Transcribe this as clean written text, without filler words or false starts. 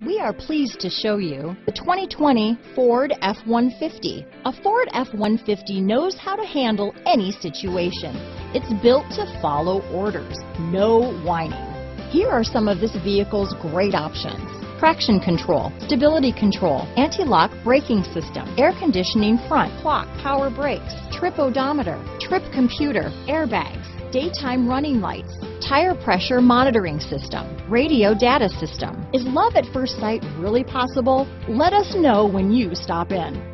We are pleased to show you the 2020 Ford F-150. A Ford F-150 knows how to handle any situation. It's built to follow orders, no whining. Here are some of this vehicle's great options: traction control, stability control, anti-lock braking system, air conditioning front, clock, power brakes, trip odometer, trip computer, airbags, daytime running lights, tire pressure monitoring system, radio data system. Is love at first sight really possible? Let us know when you stop in.